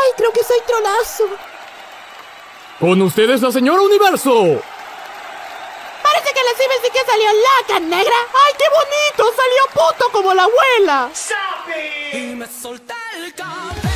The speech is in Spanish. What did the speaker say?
Ay, creo que soy trolazo. Con ustedes la señora Universo. Parece que la Ciber sí que salió laca, negra. Ay, qué bonito, salió puto como la abuela. Y me solté el cabello.